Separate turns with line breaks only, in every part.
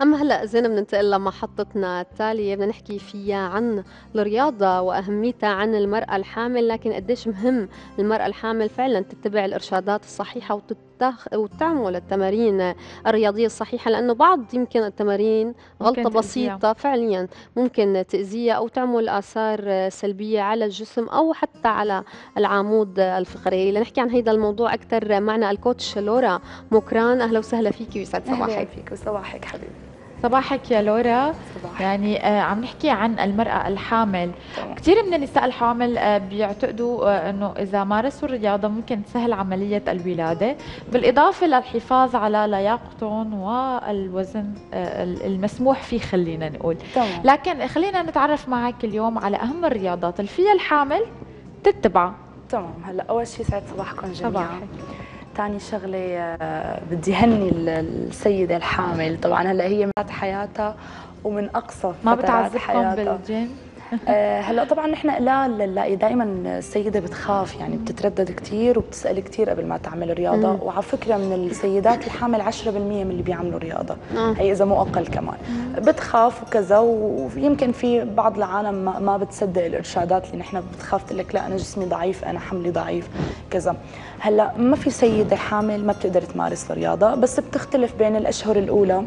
أما هلأ زين بننتقل لمحطتنا التالية، بدنا نحكي فيها عن الرياضة وأهميتها عن المرأة الحامل، لكن قديش مهم المرأة الحامل فعلا تتبع الإرشادات الصحيحة وتعمل التمارين الرياضية الصحيحة، لأنه بعض يمكن التمارين غلطة
ممكن تأذيها.
بسيطة فعليا ممكن تأذيها أو تعمل آثار سلبية على الجسم أو حتى على العمود الفقري. لنحكي عن هذا الموضوع أكثر معنا الكوتش لورا مكران. أهلا وسهلا فيك ويسعد
أهلين
صباحك.
فيك وصباحك حبيبي.
صباحك يا لورا.
صباح.
يعني عم نحكي عن المرأة الحامل.
تمام.
كثير من النساء الحوامل بيعتقدوا انه اذا مارسوا الرياضة ممكن تسهل عملية الولادة، بالإضافة للحفاظ على لياقتهم والوزن المسموح فيه خلينا نقول.
تمام.
لكن خلينا نتعرف معك اليوم على أهم الرياضات اللي فيها الحامل تتبع.
تمام. هلا اول شيء سعد صباحكم جميعا.
صباحك.
ثاني شغله بدي هني السيده الحامل. طبعا هلا هي من حياتها ومن اقصى
ما
فترات
بتعذبكم
حياتها.
بالجيم؟
هلا طبعا نحن قلال نلاقي دائما السيده بتخاف، يعني بتتردد كثير وبتسال كثير قبل ما تعمل رياضه. وعلى فكره من السيدات الحامل 10% من اللي بيعملوا رياضه، هي اذا مو اقل كمان. بتخاف وكذا، ويمكن في بعض العالم ما بتصدق الارشادات اللي نحن بتخاف تقول لك لا انا جسمي ضعيف، انا حملي ضعيف كذا. هلا ما في سيده حامل ما بتقدر تمارس الرياضه، بس بتختلف بين الاشهر الاولى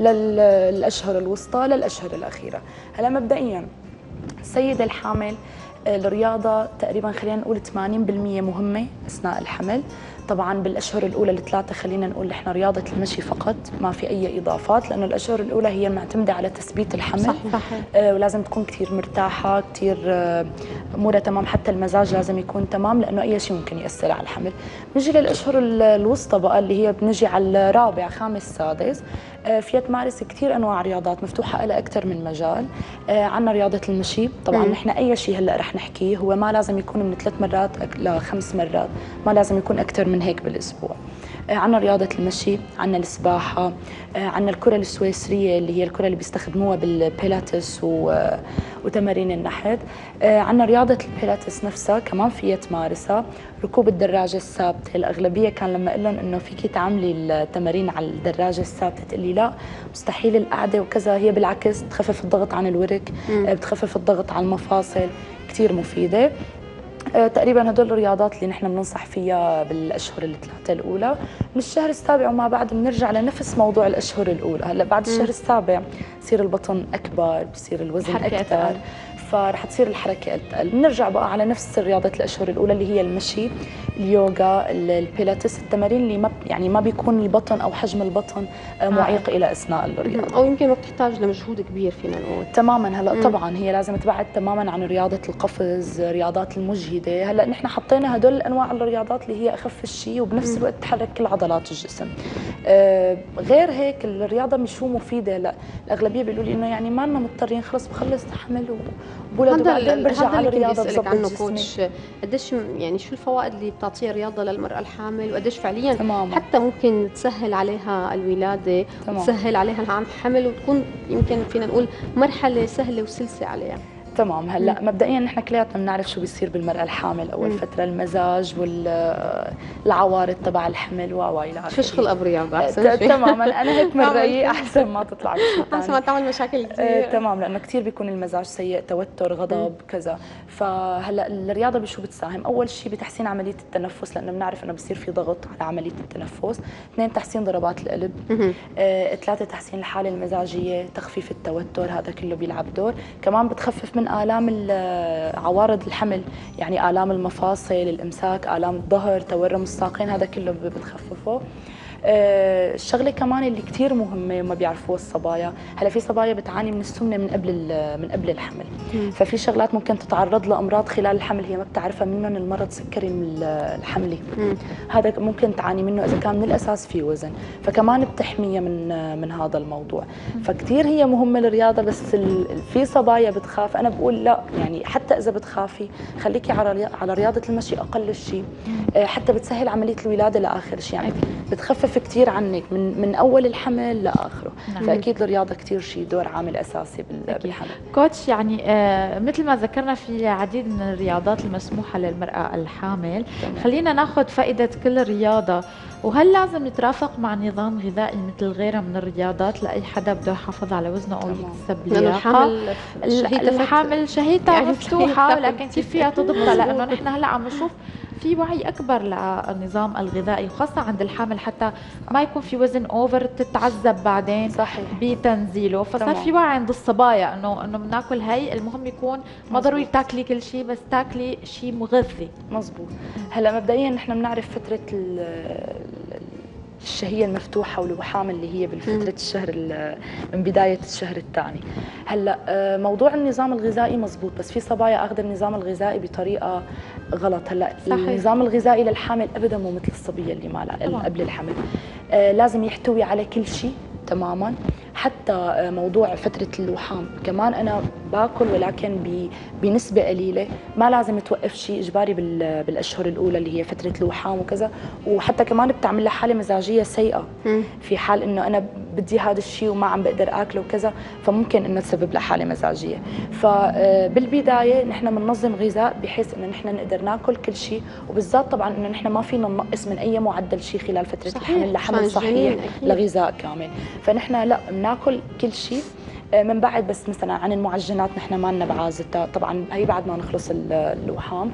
للاشهر الوسطى للاشهر الاخيره. هلا مبدئيا السيدة الحامل الرياضة تقريبا خلينا نقول 80% مهمة أثناء الحمل. طبعا بالأشهر الأولى الثلاثة خلينا نقول إحنا رياضة المشي فقط، ما في أي إضافات، لأنه الأشهر الأولى هي معتمدة على تثبيت الحمل.
صحيح.
ولازم تكون كثير مرتاحة، كثير أمورها تمام، حتى المزاج لازم يكون تمام، لأنه أي شيء ممكن يأثر على الحمل. بنجي للأشهر الوسطى بقى اللي هي بنجي على الرابع خامس سادس. فيها تمارس كثير انواع رياضات مفتوحه لها اكثر من مجال. عندنا رياضه المشي. طبعا نحن اي شيء هلا رح نحكيه هو ما لازم يكون من 3 مرات ل5 مرات، ما لازم يكون اكثر من هيك بالاسبوع. عندنا رياضة المشي، عندنا السباحة، عندنا الكرة السويسرية اللي هي الكرة اللي بيستخدموها بالبيلاتس وتمارين النحت. عندنا رياضة البيلاتس نفسها كمان فيها تمارسها. ركوب الدراجة الثابتة، الأغلبية كان لما أقول لهم إنه فيكي تعملي التمارين على الدراجة الثابتة تقلي لا مستحيل القعدة وكذا، هي بالعكس بتخفف الضغط عن الورك، بتخفف الضغط على المفاصل، كثير مفيدة. تقريبا هدول الرياضات اللي نحن بننصح فيها بالاشهر الثلاثه الاولى. من الشهر السابع وما بعد بنرجع لنفس موضوع الاشهر الاولى. هلا بعد الشهر السابع بصير البطن اكبر، بصير الوزن اكثر، فرح تصير الحركه اقل. بنرجع بقى على نفس رياضه الاشهر الاولى اللي هي المشي، اليوغا، البيلاتس، التمارين اللي ما بيكون البطن او حجم البطن معيق الى اثناء الرياضه،
او يمكن ما بتحتاج لمجهود كبير فينا نقول.
تماما. هلا طبعا هي لازم تبعد تماما عن رياضه القفز، رياضات المجهده. هلا نحن حطينا هدول انواع الرياضات اللي هي اخف الشيء وبنفس الوقت تحرك كل عضلات الجسم. غير هيك الرياضه مش هو مفيده. لا الاغلبيه بيقولوا لي انه يعني ما لنا مضطرين، خلص بخلص حمل وبولد وبعدين برجع على الرياضه بظبط
عنه
جسمي.
كوتش، قديش يعني شو الفوائد اللي بتعطيها الرياضه للمراه الحامل، وقديش فعليا
تماما.
حتى ممكن تسهل عليها الولاده، تسهل عليها الحمل، وتكون يمكن فينا نقول مرحله سهله وسلسه عليها.
تمام. هلا مبدئيا نحن كلياتنا بنعرف شو بيصير بالمراه الحامل اول فتره، المزاج والعوارض تبع الحمل والى اخره.
فيش خلق برياضه احسن شيء.
تماما. انا هيك من رايي احسن ما تطلع بشيء ثاني،
احسن ما تعمل مشاكل كثير.
تمام، لانه كثير بيكون المزاج سيء، توتر، غضب، كذا. فهلا الرياضه بشو بتساهم؟ اول شيء بتحسين عمليه التنفس، لانه بنعرف انه بصير في ضغط على عمليه التنفس. 2 تحسين ضربات القلب. 3 تحسين الحاله المزاجيه، تخفيف التوتر، هذا كله بيلعب دور. كمان بتخفف من الام عوارض الحمل، يعني آلام المفاصل، الإمساك، آلام الظهر، تورم الساقين، هذا كله بتخففه. الشغله كمان اللي كثير مهمه وما بيعرفوها الصبايا، هلا في صبايا بتعاني من السمنه من قبل الحمل. ففي شغلات ممكن تتعرض لامراض خلال الحمل هي ما بتعرفها، منهم المرض سكري الحملي. هذا ممكن تعاني منه اذا كان من الاساس في وزن، فكمان بتحميها من هذا الموضوع. فكثير هي مهمه الرياضه، بس في صبايا بتخاف. انا بقول لا، يعني حتى اذا بتخافي خليكي على رياضه المشي اقل شيء، حتى بتسهل عمليه الولاده لاخر شيء. يعني بتخفف كثير عنك من اول الحمل لاخره.
نعم.
فاكيد الرياضه كثير شيء دور عامل اساسي بالحمل.
كوتش، يعني مثل ما ذكرنا في العديد من الرياضات المسموحه للمراه الحامل، خلينا ناخذ فائده كل رياضه، وهل لازم نترافق مع نظام غذائي مثل غيرها من الرياضات لاي حدا بده يحافظ على وزنه او يكتسب لياقه؟ الحامل شهيتها يعني مفتوحه، ولكن كيف فيها تضبطها؟ لانه نحن هلا عم نشوف في وعي اكبر للنظام الغذائي، وخاصه عند الحامل، حتى ما يكون في وزن اوفر تتعذب بعدين
صحيح
بتنزيله. فصار في وعي عند الصبايا انه بناكل هي، المهم يكون ما ضروري تاكلي كل شيء، بس تاكلي شيء مغذي.
مزبوط. هلا مبدئيا نحن بنعرف فتره الشهيه المفتوحه والوحام اللي هي بالفتره الشهر من بدايه الشهر الثاني. هلا موضوع النظام الغذائي مزبوط، بس في صبايا اخذ النظام الغذائي بطريقه غلط. هلا النظام الغذائي للحامل ابدا مو مثل الصبيه اللي ما قبل الحمل. لازم يحتوي على كل شيء تماما، حتى موضوع فترة الوحام كمان أنا باكل، ولكن بنسبة قليلة، ما لازم توقف شيء إجباري بالأشهر الأولى اللي هي فترة الوحام وكذا. وحتى كمان بتعمل لها حالة مزاجية سيئة في حال إنه أنا بدي هذا الشيء وما عم بقدر أكله وكذا، فممكن إنه تسبب لها حالة مزاجية. فبالبداية نحن بننظم غذاء بحيث إنه نحن نقدر ناكل كل شيء، وبالذات طبعا إنه نحن ما فينا ننقص من أي معدل شيء خلال فترة الحمل لحمل صحيح لغذاء كامل. فنحن لا بناكل كل شيء. من بعد بس مثلا عن المعجنات نحن ما لنا بعازتها، طبعا هي بعد ما نخلص الوحام.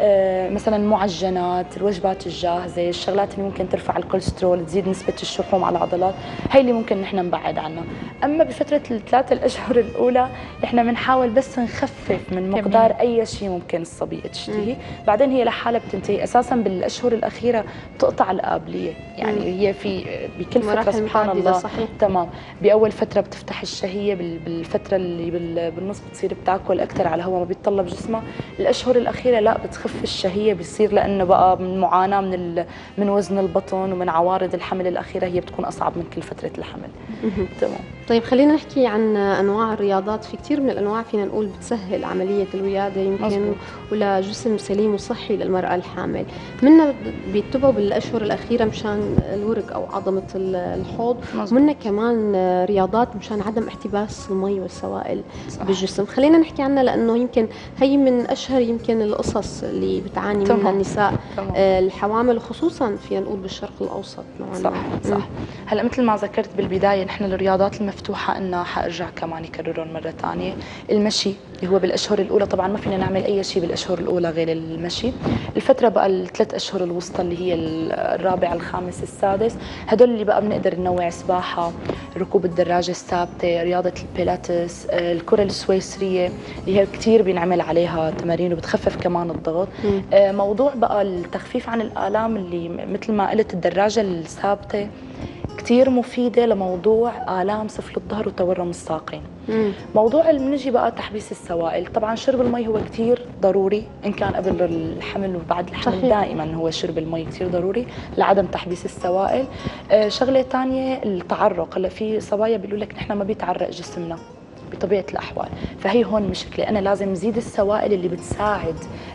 مثلا المعجنات، الوجبات الجاهزه، الشغلات اللي ممكن ترفع الكوليسترول، تزيد نسبه الشحوم على العضلات، هي اللي ممكن نحن نبعد عنها. اما بفتره الثلاث الاشهر الاولى نحن بنحاول بس نخفف من مقدار اي شيء ممكن الصبيه تشتهيه، بعدين هي لحالها بتنتهي. اساسا بالاشهر الاخيره بتقطع القابليه، يعني هي في بكل فتره سبحان الله
صحيح.
تمام. باول فتره بتفتح الشهيه، بالفتره اللي بالنص بتصير بتاكل اكثر على هواء ما بيتطلب جسمها. الاشهر الاخيره لا بتخف الشهيه، بيصير لانه بقى من معاناه من وزن البطن ومن عوارض الحمل الاخيره، هي بتكون اصعب من كل فتره الحمل. تمام.
طيب خلينا نحكي عن انواع الرياضات. في كثير من الانواع فينا نقول بتسهل عمليه الولاده يمكن، ولا جسم سليم وصحي للمراه الحامل. منا بيتبعوا بالاشهر الاخيره مشان الورق او عظمه الحوض، ومنا كمان رياضات مشان عدم احتباس المي والسوائل بالجسم. خلينا نحكي عنها لانه يمكن هي من اشهر يمكن القصص اللي بتعاني منها النساء الحوامل، وخصوصا فينا نقول بالشرق الاوسط نوعا ما.
صح. هلا مثل ما ذكرت بالبدايه نحن الرياضات المفتوحه انها حارجع كمان يكررون مره ثانيه. المشي اللي هو بالاشهر الاولى، طبعا ما فينا نعمل اي شيء بالاشهر الاولى غير المشي. الفتره بقى الثلاث اشهر الوسطى اللي هي الرابع الخامس السادس، هدول اللي بقى بنقدر ننوع سباحه، ركوب الدراجه الثابته، رياضه البيلاتس، الكره السويسريه اللي هي كثير بينعمل عليها تمارين وبتخفف كمان الضغط. موضوع بقى التخفيف عن الالام اللي مثل ما قلت الدراجه الثابته كثير مفيده لموضوع الام سفل الظهر وتورم الساقين. موضوع بنجي بقى تحبيس السوائل، طبعا شرب المي هو كثير ضروري، ان كان قبل الحمل وبعد الحمل صحيح. دائما هو شرب المي كثير ضروري لعدم تحبيس السوائل. شغله ثانيه التعرق. هلا في صبايا بيقولوا لك نحن ما بيتعرق جسمنا بطبيعه الاحوال، فهي هون مشكله. انا لازم نزيد السوائل اللي بتساعد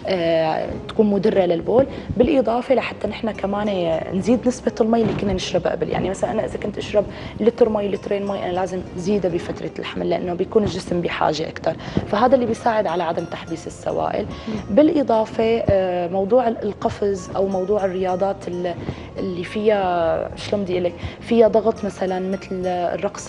تكون مدره للبول، بالاضافه لحتى نحن كمان نزيد نسبه المي اللي كنا نشربها قبل. يعني مثلا انا اذا كنت اشرب لتر مي لترين مي، انا لازم زيدها بفتره الحمل لانه بيكون الجسم بحاجه اكثر، فهذا اللي بيساعد على عدم تحبيس السوائل. بالاضافه موضوع القفز او موضوع الرياضات اللي فيها شلون بدي اقول لك فيها ضغط، مثلا مثل الرقص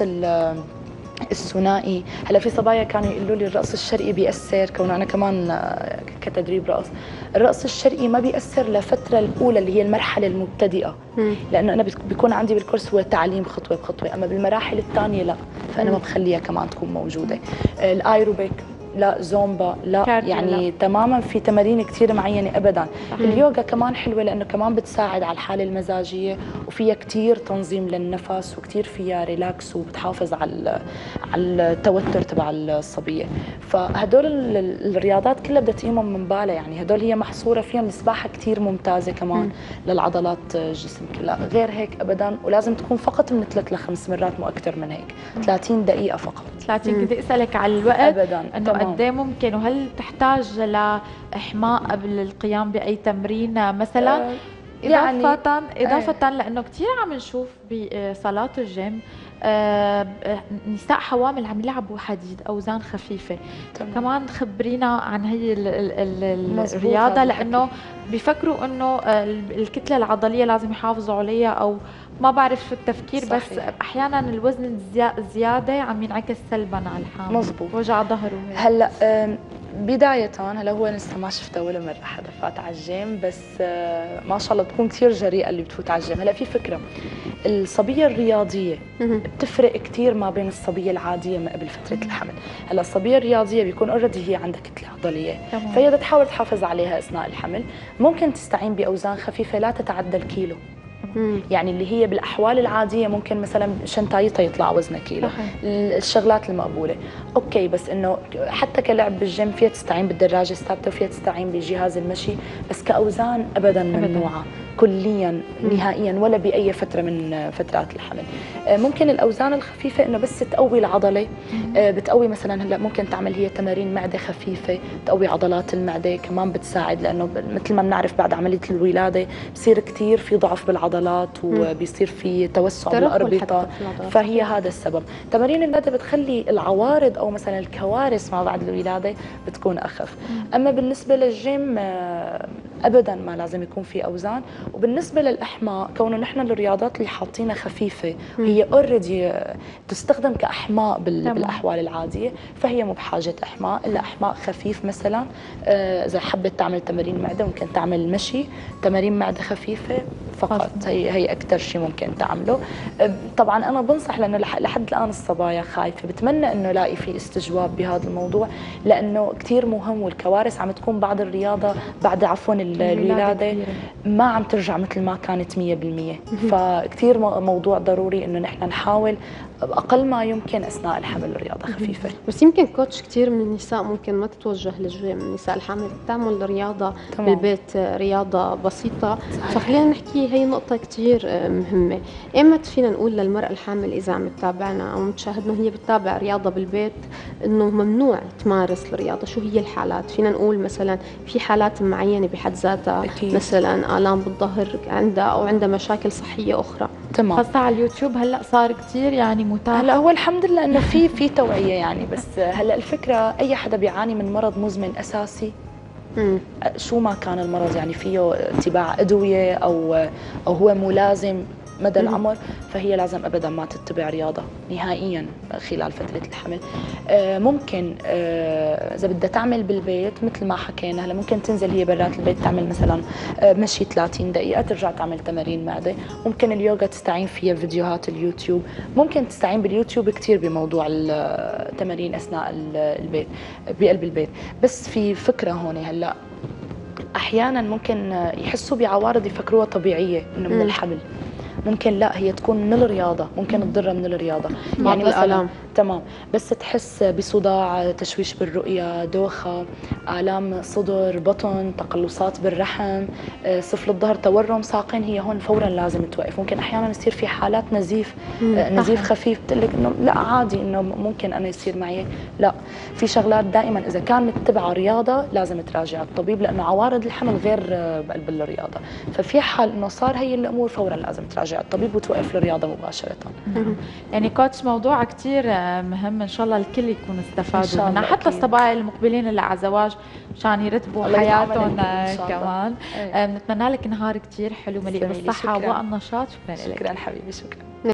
الثنائي. هلا في صبايا كانوا يقولوا لي الرقص الشرقي بيأثر، كونه انا كمان كتدريب رقص، الرقص الشرقي ما بيأثر لفتره الاولى اللي هي المرحله المبتدئه، لانه انا بيكون عندي بالكورس هو تعليم خطوه بخطوه، اما بالمراحل الثانيه لا، فانا ما بخليها كمان تكون موجوده. الايروبيك لا، زومبا لا، يعني لا. تماما في تمارين كثير معينه ابدا. اليوغا كمان حلوه لانه كمان بتساعد على الحاله المزاجيه، وفيها كثير تنظيم للنفس، وكثير فيها ريلاكس، وبتحافظ على التوتر تبع الصبيه. فهدول الرياضات كلها بدها تقيمهم من بالها، يعني هدول هي محصوره فيهم. السباحه كثير ممتازه كمان للعضلات الجسم كلها، غير هيك ابدا. ولازم تكون فقط من 3 ل 5 مرات، مو اكثر من هيك، 30 دقيقه فقط.
30. بدي اسالك على الوقت
ابدا
انه قد ايه ممكن، وهل تحتاج لإحماء قبل القيام بأي تمرين مثلا؟ إضافة لأنه كثير عم نشوف بصالات الجيم نساء حوامل عم يلعبوا حديد أوزان خفيفة. كمان خبرينا عن هي الرياضة، لأنه بيفكروا إنه الكتلة العضلية لازم يحافظوا عليها، أو ما بعرف التفكير. صحيح. بس أحيانا الوزن الزيادة عم ينعكس سلبا على الحامل.
مزبوط.
وجع ظهره.
هلا بداية هلا هو لسه ما شفته ولا مرة حدا فات على الجيم، بس ما شاء الله بتكون كثير جريئة اللي بتفوت على الجيم. هلا في فكرة، الصبية الرياضية بتفرق كثير ما بين الصبية العادية ما قبل فترة الحمل. هلا الصبية الرياضية بيكون اوريدي هي عندها كتلة عضلية، فهي بدها تحاول تحافظ عليها أثناء الحمل. ممكن تستعين بأوزان خفيفة لا تتعدى الكيلو. يعني اللي هي بالاحوال العاديه ممكن مثلا شنطايتها يطلع وزنها كيلو. صحيح. الشغلات المقبوله اوكي، بس انه حتى كلعب بالجيم فيها تستعين بالدراجه الثابته وفيها تستعين بجهاز المشي، بس كاوزان ابدا ممنوعه كليا نهائيا ولا باي فتره من فترات الحمل. ممكن الاوزان الخفيفه انه بس تقوي العضله، بتقوي مثلا هلا ممكن تعمل هي تمارين معده خفيفه تقوي عضلات المعده، كمان بتساعد لانه مثل ما بنعرف بعد عمليه الولاده بصير كثير في ضعف بالعضلات وبيصير في توسع بالاربطه، فهي هذا السبب. تمارين المعده بتخلي العوارض او مثلا الكوارث ما بعد الولاده بتكون اخف. اما بالنسبه للجيم ابدا ما لازم يكون في اوزان. وبالنسبه للاحماء، كونه نحن الرياضات اللي حاطينها خفيفه هي اوريدي تستخدم كاحماء بالاحوال العاديه، فهي مو بحاجه احماء الا احماء خفيف. مثلا اذا حبت تعمل تمارين معده ممكن تعمل مشي، تمارين معده خفيفه فقط. هي اكثر شيء ممكن تعمله. طبعا انا بنصح، لانه لحد الان الصبايا خايفه، بتمنى انه لاقي في استجواب بهذا الموضوع، لانه كثير مهم. والكوارث عم تكون بعد الرياضه، بعد عفوا الولاده ما عم ترجع مثل ما كانت 100%. فكثير موضوع ضروري انه نحن نحاول اقل ما يمكن اثناء الحمل رياضه خفيفه.
بس يمكن كوتش كثير من النساء ممكن ما تتوجه للجيم، النساء الحامل تعمل رياضه بالبيت، رياضه بسيطه. فخلينا نحكي هي نقطه كثير مهمه. ايمتى فينا نقول للمراه الحامل اذا عم تتابعنا او متشاهدنا هي بتتابع رياضه بالبيت انه ممنوع تمارس الرياضه؟ شو هي الحالات؟ فينا نقول مثلا في حالات معينه بحد ذاتها، مثلا آلام بالظهر عندها او عندها مشاكل صحيه اخرى.
تمام.
خاصة على اليوتيوب هلا صار كثير يعني متاح.
هلا هو الحمد لله انه في توعية يعني، بس هلا الفكرة اي حدا بيعاني من مرض مزمن اساسي شو ما كان المرض، يعني فيه اتباع ادوية او هو ملازم مدى العمر، فهي لازم ابدا ما تتبع رياضه نهائيا خلال فتره الحمل. ممكن اذا بدها تعمل بالبيت مثل ما حكينا، هلا ممكن تنزل هي برات البيت تعمل مثلا مشي 30 دقيقه، ترجع تعمل تمارين معده. ممكن اليوغا تستعين فيها فيديوهات اليوتيوب، ممكن تستعين باليوتيوب كثير بموضوع التمارين اثناء البيت بقلب البيت. بس في فكره هون، هلا احيانا ممكن يحسوا بعوارض يفكروها طبيعيه انه من الحمل، ممكن لا هي تكون من الرياضه، ممكن تضرها من الرياضه. يعني مثلا تمام، بس تحس بصداع، تشويش بالرؤيه، دوخه، الام صدر، بطن، تقلصات بالرحم، سفل الظهر، تورم ساقين، هي هون فورا لازم توقف. ممكن احيانا يصير في حالات نزيف، نزيف خفيف، بتقول لك انه لا عادي انه ممكن انا يصير معي. لا، في شغلات دائما اذا كان متبعه رياضه لازم تراجع الطبيب، لانه عوارض الحمل غير بقلب الرياضه. ففي حال انه صار هي الامور فورا لازم تراجع الطبيب وتوقف الرياضه مباشره.
يعني كوتش موضوع كثير مهم، ان شاء الله الكل يكون استفادوا منه، حتى الصبايا المقبلين اللي على الزواج مشان يرتبوا حياتهم كمان. بنتمنى لك نهار كثير حلو مليء بالصحه والنشاط. شكرا لك.
شكرا حبيبي، شكرا.